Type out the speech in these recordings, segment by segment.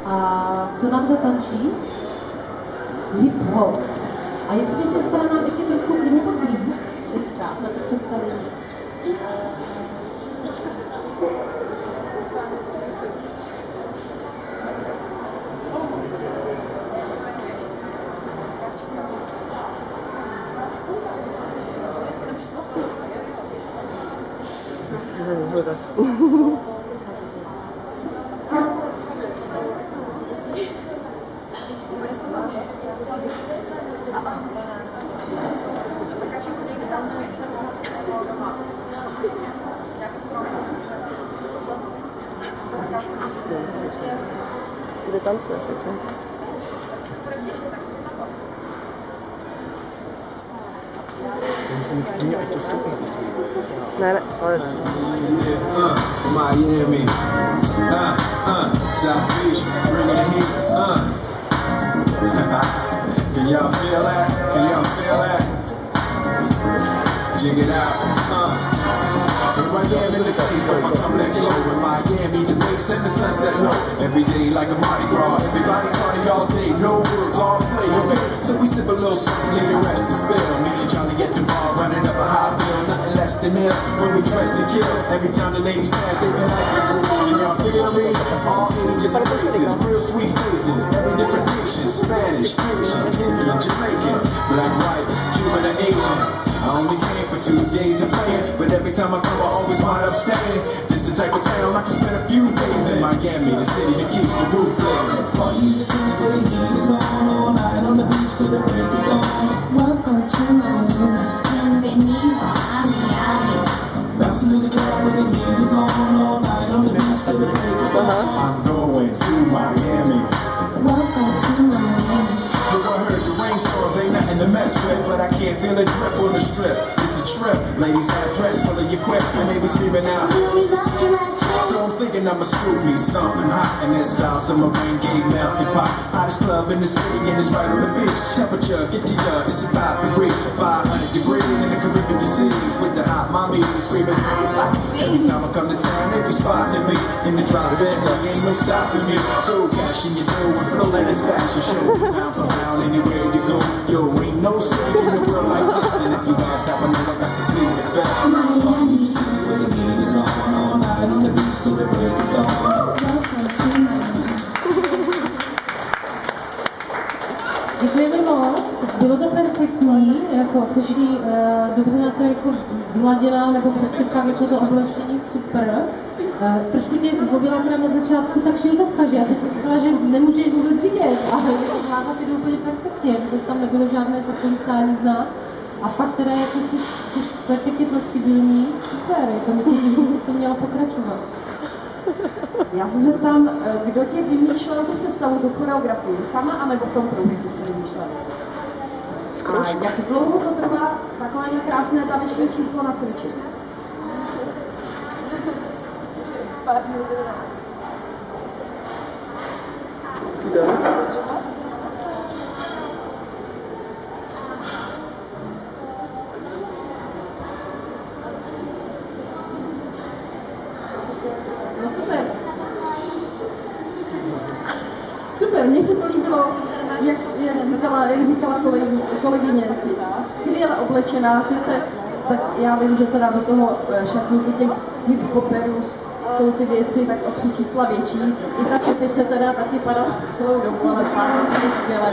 A co nám zatančí? Hip-hop. A jestli se stane nám ještě trošku klidně poblíž, na to představení. Kde tancuje se to? Ne, ale... Miami, South Beach, bringing the heat, Can y'all feel that? Can y'all feel that? Jig it out, In Miami, the place where my come let go. In Miami, the wakes and the sunset low. Every day like a Mardi Gras. Everybody party all day, no work, all play. Okay, so we sip a little something, leave the rest to spill. Me and Charlie at the bar, running up a high bill, nothing less than ill. When we dress to kill, every time the ladies pass, they be like, can y'all feel me? All ages and races, real sweet faces, every different nation, Spanish, Haitian, Indian, Jamaican, black, white, Cuban, or Asian. I only came for 2 days of playing, but every time I come, I always wind up staying. Just the type of town I can spend a few days in. Miami, the city that keeps the roof blazing. Party in the city where the heat is on all night on the beach till the break of dawn. Welcome to Miami, bienvenido a Miami. Bouncing in the club where the heat is on all night on the beach till the break of dawn. I'm going to Miami. Welcome to Miami. Look, I heard the rainstorms ain't nothing to mess with, but I can't feel a drip on the strip. It's a trip. Ladies have dress full of your quip, and they be screaming out. So I'm thinking I'ma scoop me something hot in this South Summer rain gate melting pot. Hottest club in the city, and it's right on the beach. Temperature, get the it's about to reach 500 degrees in the Caribbean seas with the hot mommy screaming. Every time I come to town, they be spotting me in the drop Bentley, ain't no stopping me. So cash in your dough and flow in this fashion show. Round for round, anywhere you go, yo, ain't no city in the world like this. And if you ask, I know I got to plead the best. Miami, city where the heat is on all night on the beach till the break of dawn. Děkujeme moc, bylo to perfektní, jako jsi dobře na to jako vyladěná, nebo prostě fakt jako to oblečení super. Trošku tě zlobila teda na začátku tak šiltovka, že já jsem si myslela, že nemůžeš vůbec vidět, ale zvládla si to úplně perfektně, vůbec tam nebylo žádné zakolísání znát. A fakt teda jako jsi perfektně flexibilní, super, jako myslím si, že by si to měla pokračovat. Já se zeptám, kdo tě vymýšlel tu sestavu, tu choreografii, sama anebo v tom průběhu jste vymýšleli? A jak dlouho to trvá takové krásné taneční číslo na cvičit? Pár minut. No super. Super, mně se to líbilo, jak říkala kolegyně, jsi skvěle oblečená, sice, tak já vím, že teda do toho šatníku těch hip-hoperů jsou ty věci tak o 3 čísla větší. I ta čepice teda taky padá celou dobu, ale pár je skvěle.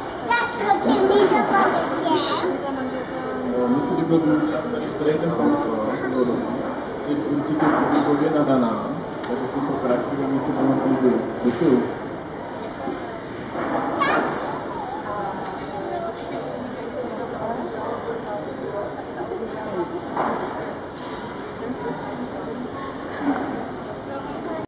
Mně se líbil celý ten pančo, jsi určitě pohybově nadaná, takže jsem to prakticky si to líbil. Děkuju.